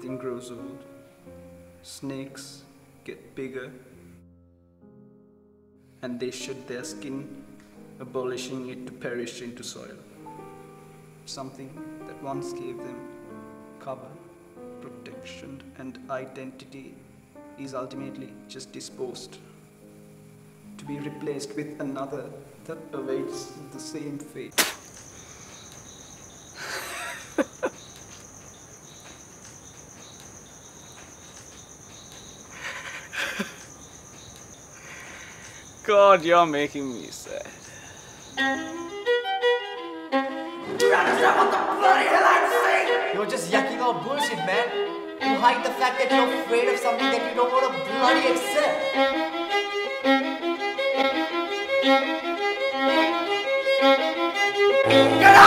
everything grows old. Snakes get bigger and they shed their skin, abolishing it to perish into soil. Something that once gave them cover, protection, and identity is ultimately just disposed, to be replaced with another that awaits the same fate. God, you're making me sad. Do you understand what the bloody hell I'm saying? You're just yucking out bullshit, man. You hide the fact that you're afraid of something that you don't want to bloody accept. Get